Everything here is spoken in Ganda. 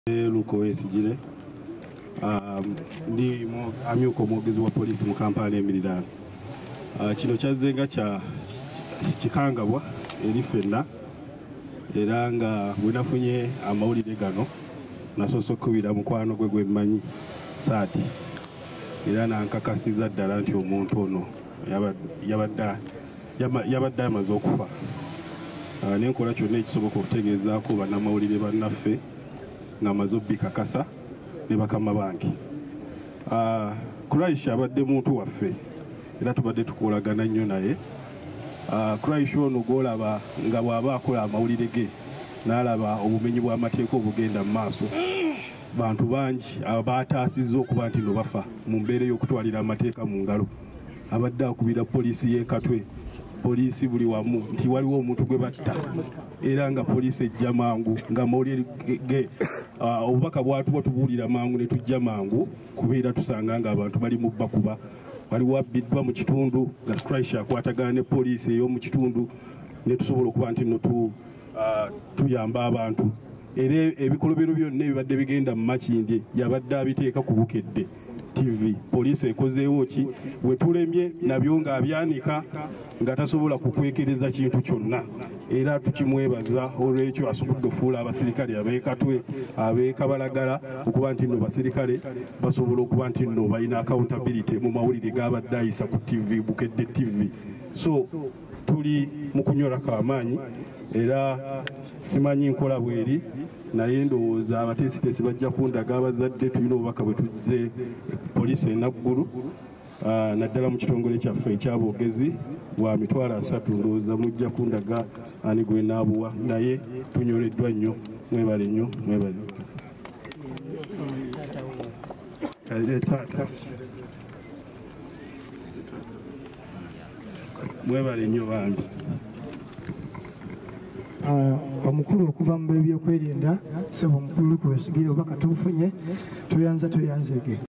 Luko Esigire ndi amyuka omwogezi wa poliisi mu Kampala emiriraano. Kino kyazzenga kikangabwa eri ffenna era nga bwe nafunye amawulire gano nasoose okkubira mukwano gwe gwe mmanyi Saadi era nankakasiza ddala nti omuntu ono yabadde amaze okufa. Nenkola kyonna ekisoboka okutegeezaako bannamawulire bannaffe ng'amaze obbikakasa ne bakama bange. Christ abadde muntu waffe era tubadde tukolagana nnyo naye. Christ ono gw'olaba nga bw'aba akola amawulire ge n'alaba obumenyi bw'amateeka obugenda mu maaso, bantu bangi abaataasizza okuba nti no bafa mu mbeera y'okutwalira amateeka mu ngalo. Abadde akubira poliisi y'e Katwe, poliisi buli wamu nti waliwo omuntu gwe batta era nga poliisi ejja mangu nga amawulire ge obubaka bwatuba tubuulira mangu ne tujja mangu kubeera tusanga nga abantu bali mu bakuba, waliwo abbiddwa mu kitundu nga Christ akwatagana ne poliisi ey'omu kitundu ne tusobola okuba nti no tuyamba abantu. Era ebikolobero byonna ebibadde bigenda mu Makindye yabadde abiteeka ku Bukedde TV. Poliisi ekozeewo ki we tulemye nabyo ng'abyanika nga tasobola kukwekereza kintu kyonna, era tukimwebaza olw'ekyo asobodde okufuula abasirikale ab'e Katwe ab'e Kabalagala okuba nti nno basirikale basobola okuba nti nno balina accountability mu mawulire g'abadde ayisa ku TV Bukedde TV. So tuli mu kunyolako amaanyi era simanyi nkola bweri naye ndowooza abateesiteesi bajja kundaga abazadde tulina obubaka bwe tuzze poliisi enaggulu naddala mu kitongole kyaffe ekyabogezi bwa mitwalo 3 ndowooza mujja kundaga ani gwe naabuwa naye tunyoleddwa nnyo. Mwebale nnyo, mwebale. Mwebale nnyo bambi. Omukulu okuva mu by'ebyokwerinda ssebo omukulu Luko Esigire obubaka tubufunye tuyanzege.